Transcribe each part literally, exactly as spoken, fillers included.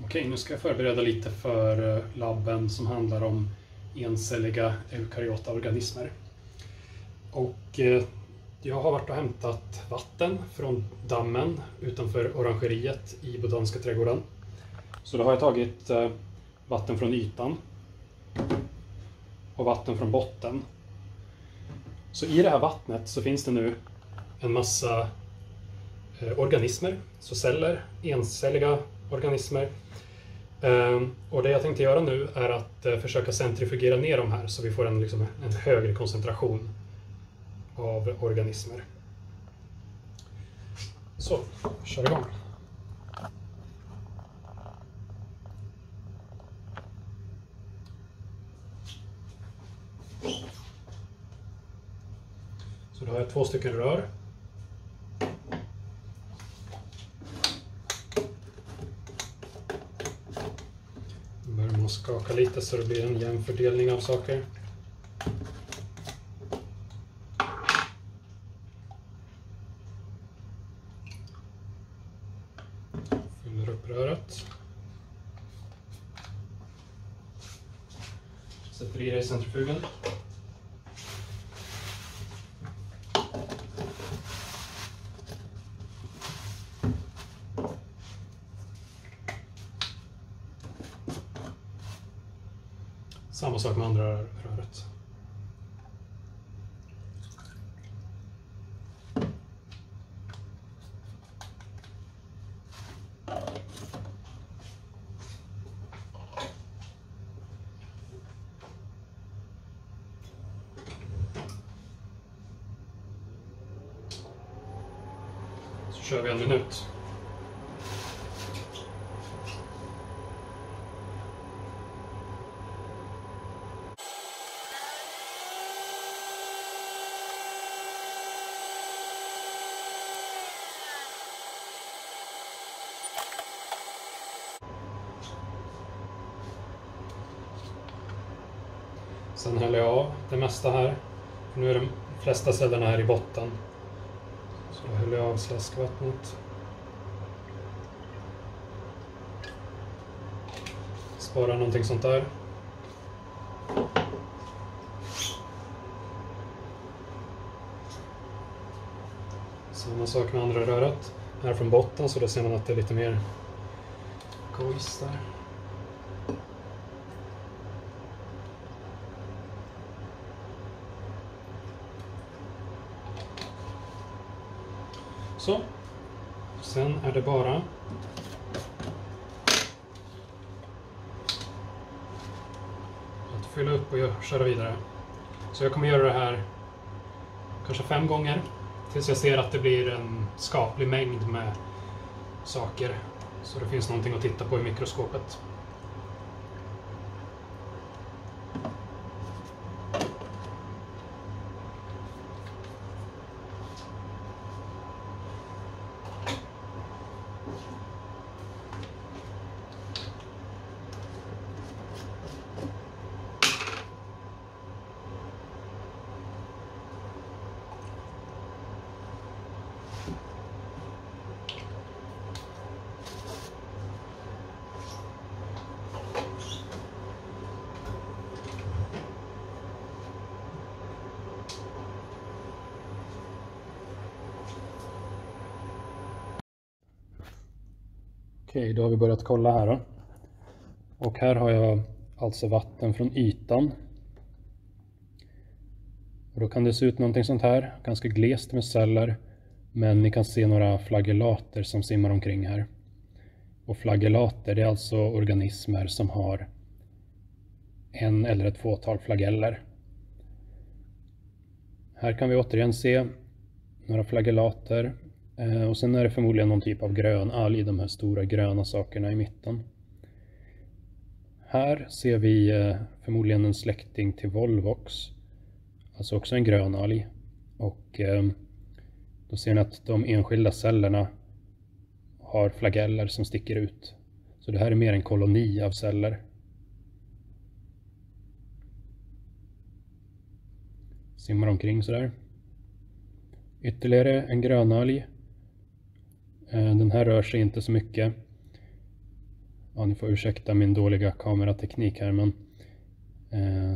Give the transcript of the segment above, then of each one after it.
Okej, nu ska jag förbereda lite för labben som handlar om encelliga eukaryota organismer. Och eh, jag har varit och hämtat vatten från dammen utanför orangeriet i Botaniska trädgården. Så då har jag tagit eh, vatten från ytan och vatten från botten. Så i det här vattnet så finns det nu en massa eh, organismer, så celler, encelliga organismer. Um, och det jag tänkte göra nu är att uh, försöka centrifugera ner dem här så vi får en, liksom, en högre koncentration av organismer. Så, kör igång. Så då har jag två stycken rör. Börjar man skaka lite så det blir en jämn fördelning av saker. Fyller upp röret. Sätter i det i centrifugen. Samma sak med andra röret. Så kör vi en minut. Sen häller jag av det mesta här. Nu är de flesta cellerna här i botten. Så då häller jag av slaskvattnet. Sparar någonting sånt där. Samma sak med andra röret. Här från botten så då ser man att det är lite mer gojs där. Så, sen är det bara att fylla upp och köra vidare. Så jag kommer göra det här kanske fem gånger tills jag ser att det blir en skaplig mängd med saker. Så det finns någonting att titta på i mikroskopet. Okej, då har vi börjat kolla här då. Och här har jag alltså vatten från ytan. Och då kan det se ut någonting sånt här, ganska glest med celler. Men ni kan se några flagellater som simmar omkring här. Och flagellater, det är alltså organismer som har en eller ett fåtal flageller. Här kan vi återigen se några flagellater. Och sen är det förmodligen någon typ av grön alg, de här stora gröna sakerna i mitten. Här ser vi förmodligen en släkting till Volvox, alltså också en grön alg. Och då ser ni att de enskilda cellerna har flageller som sticker ut. Så det här är mer en koloni av celler. Simmar omkring sådär. Ytterligare en grönalg. Den här rör sig inte så mycket. ja, ni får ursäkta min dåliga kamerateknik här, men eh,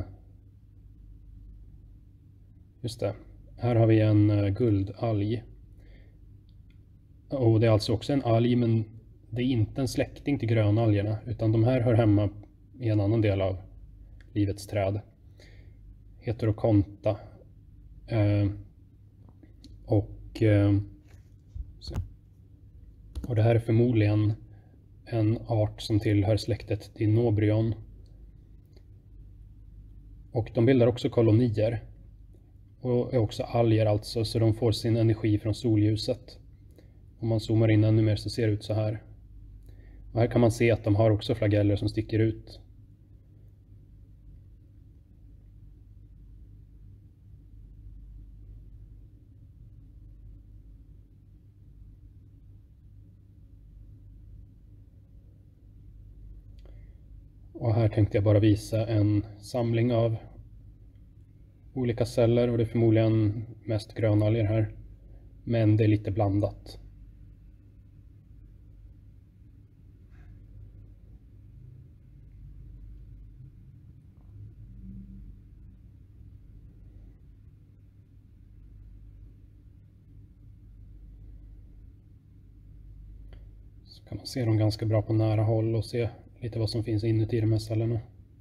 just det. Här har vi en uh, guldalg. Och det är alltså också en alg, men det är inte en släkting till grönalgerna, utan de här hör hemma i en annan del av livets träd. Heterokonta. Eh, och, eh, och det här är förmodligen en art som tillhör släktet Dinobrion. Och de bildar också kolonier. Och är också alger alltså, så de får sin energi från solljuset. Om man zoomar in ännu mer så ser det ut så här. Och här kan man se att de har också flageller som sticker ut. Och här tänkte jag bara visa en samling av olika celler, och det är förmodligen mest grönalger här. Men det är lite blandat. Så kan man se dem ganska bra på nära håll och se lite vad som finns inuti de här cellerna.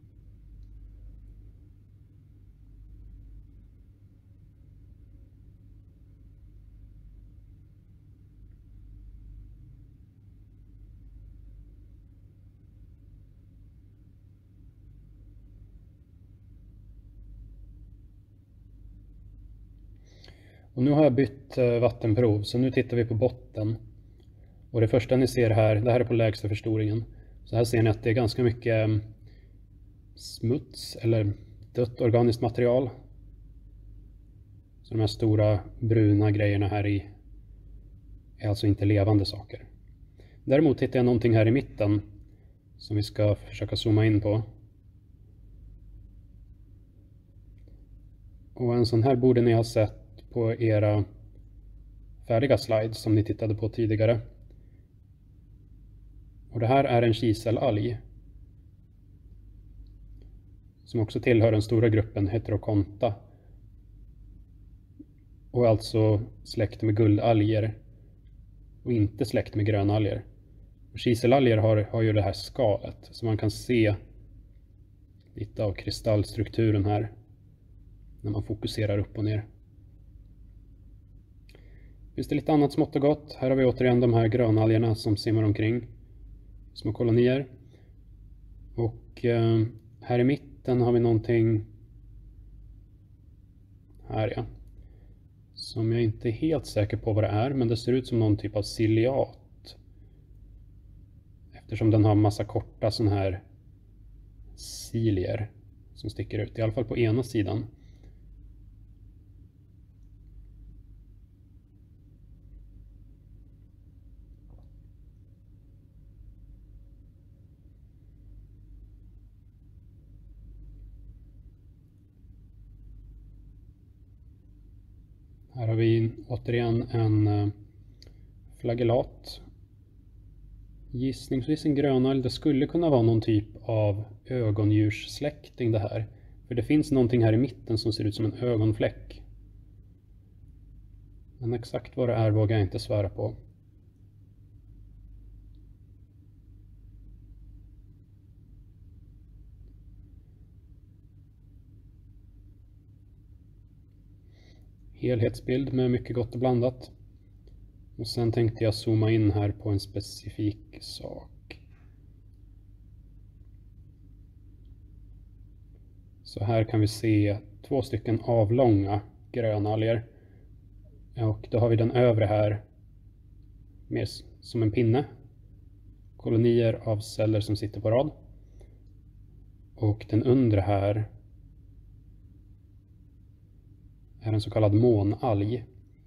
Och nu har jag bytt vattenprov, så nu tittar vi på botten. Och det första ni ser här, det här är på lägsta förstoringen. Så här ser ni att det är ganska mycket smuts eller dött organiskt material. Så de här stora bruna grejerna här i är alltså inte levande saker. Däremot hittar jag någonting här i mitten som vi ska försöka zooma in på. Och en sån här borde ni ha sett på era färdiga slides som ni tittade på tidigare. Och det här är en kiselalg som också tillhör den stora gruppen Heterokonta och alltså släkt med guldalger och inte släkt med grönalger. Och kiselalger har, har ju det här skalet, så man kan se lite av kristallstrukturen här när man fokuserar upp och ner. Finns det lite annat smått och gott. Här har vi återigen de här grönalgerna som simmar omkring. Små kolonier. Och eh, här i mitten har vi någonting. Här ja. Som jag inte är helt säker på vad det är, men det ser ut som någon typ av ciliat. Eftersom den har massa korta sån här cilier som sticker ut. I alla fall på ena sidan. Här har vi återigen en flagellat. Gissningsvis en grönalg. Det skulle kunna vara någon typ av ögondjurssläkting det här. För det finns någonting här i mitten som ser ut som en ögonfläck. Men exakt vad det är vågar jag inte svära på. Helhetsbild med mycket gott och blandat. Och sen tänkte jag zooma in här på en specifik sak. Så här kan vi se två stycken avlånga grönalger. Och då har vi den övre här mer som en pinne. Kolonier av celler som sitter på rad. Och den undre här är en så kallad månalg.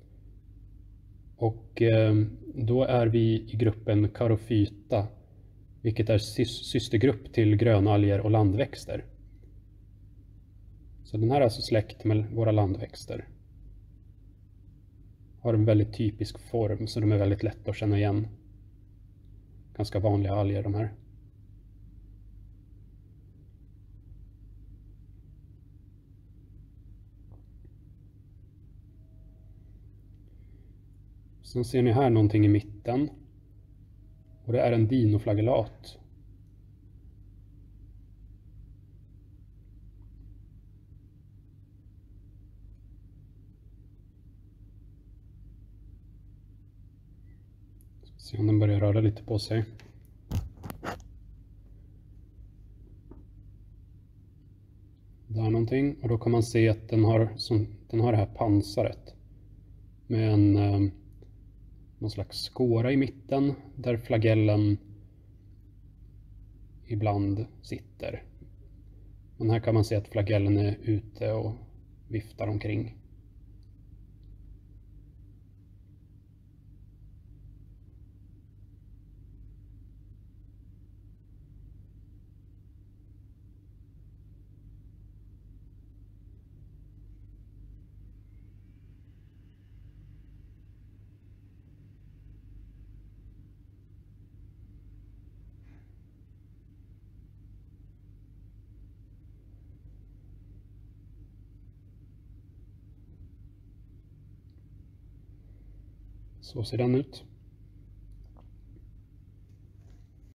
Och eh, då är vi i gruppen Charophyta, vilket är systergrupp till grönalger och landväxter. Så den här är alltså släkt med våra landväxter. Har en väldigt typisk form, så de är väldigt lätta att känna igen. Ganska vanliga alger de här. Sen ser ni här någonting i mitten. Och det är en dinoflagellat. Se om den börjar röra lite på sig. Där någonting. Och då kan man se att den har, som, den har det här pansaret. Med en eh, någon slags skåra i mitten. Där flagellen ibland sitter. Men här kan man se att flagellen är ute och viftar omkring. Så ser den ut.